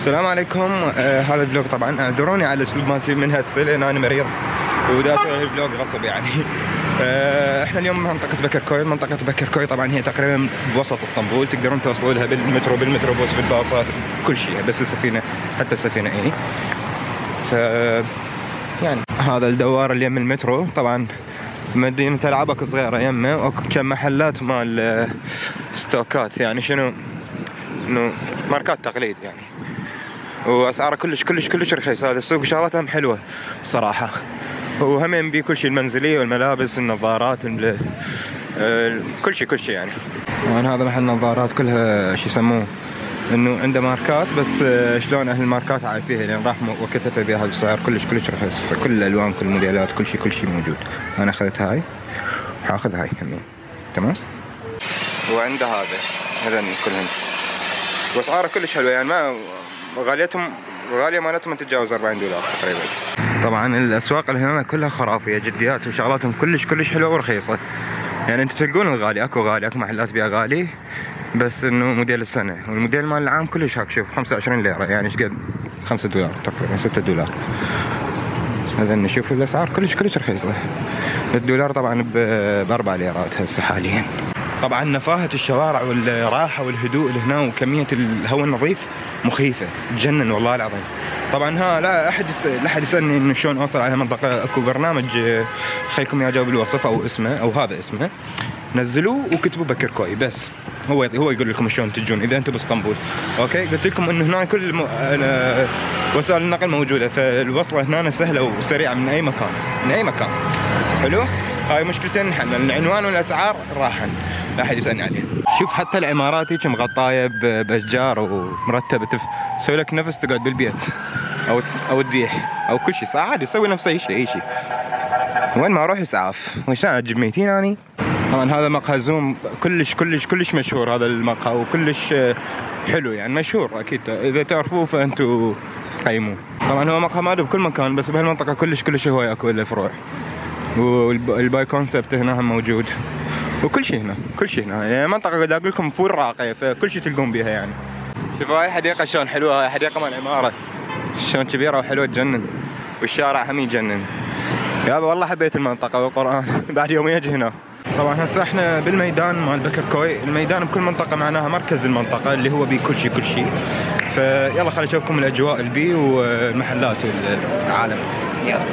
السلام عليكم. هذا الفلوج طبعا اعذروني على الاسلوب مالتي من هسه لان انا مريض ودا اسوي الفلوج غصب يعني. احنا اليوم منطقة بكركوي. منطقة بكركوي طبعا هي تقريبا بوسط اسطنبول، تقدرون توصلوا لها بالمتروبوس بالباصات بكل شيء، بس السفينة حتى السفينة يعني. ف يعني هذا الدوار اللي يم المترو، طبعا مدينة العاب اكو صغيرة يمه، واكو كم محلات مال ستوكات، يعني شنو انه ماركات تقليد يعني، واسعاره كلش رخيص. هذا السوق شغلاتهم حلوه بصراحه، وهم بيه كل شيء، المنزليه والملابس النظارات كل شيء يعني. طبعا هذا محل نظارات كلها شو يسموه انه عنده ماركات، بس شلون اهل الماركات عارفيها لان راح وكتفه بها بسعر كلش رخيص، فكل الالوان كل الموديلات كل شيء موجود. انا اخذت هاي وحاخذ هاي همين، تمام. وعنده هذا كلهم واسعاره كلش حلوه يعني، ما غاليه مالتهم تتجاوز $40 تقريبا. طبعا الاسواق اللي هنا كلها خرافيه جديات، وشغلاتهم كلش حلوه ورخيصه يعني. انتم تلقون الغالي، اكو محلات بيها غالي، بس انه موديل السنه والموديل مال العام كلش هاك. شوف 25 ليره يعني ايش قد؟ $5 تقريبا، $6. هذا نشوف الاسعار كلش رخيصه. الدولار طبعا ب4 ليرات هسه حاليا. طبعا نفاهة الشوارع والراحة والهدوء اللي هنا وكمية الهواء النظيف مخيفة تجنن والله العظيم. طبعا لا احد يسألني انه شلون اوصل على منطقة. اكو برنامج خليكم يجاوب بالوصف او اسمه او هذا اسمه، نزلوه وكتبوا بكركوي بس، هو يقول لكم شلون تجون اذا انتم باسطنبول. اوكي، قلت لكم انه هنا كل وسائل النقل موجودة، فالوصلة هنا سهلة وسريعة من اي مكان. حلو، هاي مشكلتين نحن، العنوان والاسعار راحن لا احد يسالني عليه. شوف حتى العمارات هيك مغطايه باشجار ومرتبه، تسوي لك نفس تقعد بالبيت او تبيح او كل شيء، عادي يسوي نفس اي شيء. وين ما اروح اسعاف، وش اجيب ميتين يعني. طبعا هذا مقهى زوم كلش مشهور، هذا المقهى وكلش حلو يعني، مشهور اكيد اذا تعرفوه فانتوا قيموه. طبعا هو مقهى ماله بكل مكان، بس بهالمنطقه كلش هواي اكو له فروع، والباي كونسبت هنا هم موجود، وكل شيء هنا يعني منطقة قد اقول لكم فول راقية، فكل شيء تلقون بيها يعني. شوفوا هاي حديقة شلون حلوة، هاي حديقة مال عمارة شلون كبيرة وحلوة تجنن، والشارع هم يجنن يابا. والله حبيت المنطقة والقرآن بعد يوم يجي هنا. طبعا هسه احنا بالميدان مال بكركوي. الميدان بكل منطقة معناها مركز المنطقة اللي هو بيه كل شيء. فيلا خليني اشوفكم الاجواء اللي بيه والمحلات والعالم. يلا.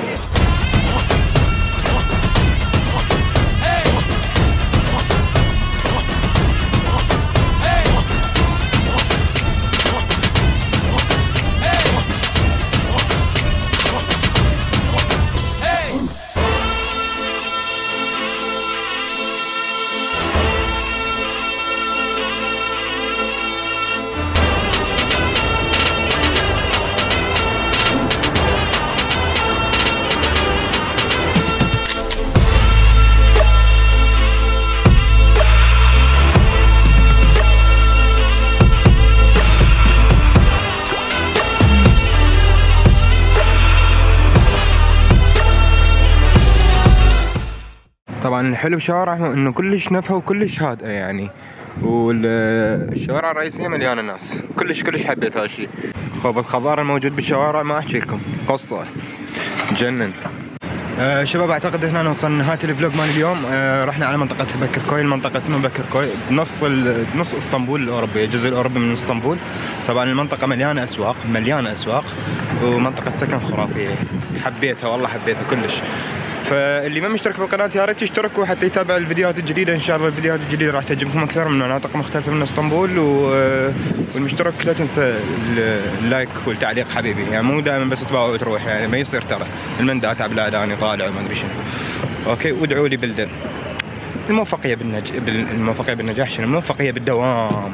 طبعا الحلو بشوارع انه كلش نفها وكلش هادئه يعني، والشوارع الرئيسيه مليانه ناس. كلش حبيت هذا الشيء. خوب الخضار الموجود بالشوارع ما احكي لكم، قصه جنن. شباب اعتقد هنا وصلنا نهايه الفلوج مال اليوم. رحنا على منطقه بكركوي. المنطقه اسمها بكركوي، نص اسطنبول الاوروبيه، الجزء الاوروبي من اسطنبول. طبعا المنطقه مليانه اسواق ومنطقه سكن خرافيه، حبيتها والله حبيتها كلش. فاللي ما مشترك بالقناه يا ريت يشتركوا حتى يتابع الفيديوهات الجديده. ان شاء الله الفيديوهات الجديده راح تعجبكم اكثر من مناطق مختلفه من اسطنبول. والمشترك لا تنسى اللايك والتعليق حبيبي، يعني مو دائما بس تباوع وتروح يعني، ما يصير ترى المندى اتعب اني طالع وما ادري شنو. اوكي، وادعوا لي الموفقيه بالنجاح شنو، الموفقيه بالدوام،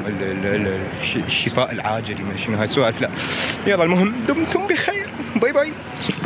الشفاء العاجل، ما شنو هاي سوالف لا. يلا المهم دمتم بخير، باي باي.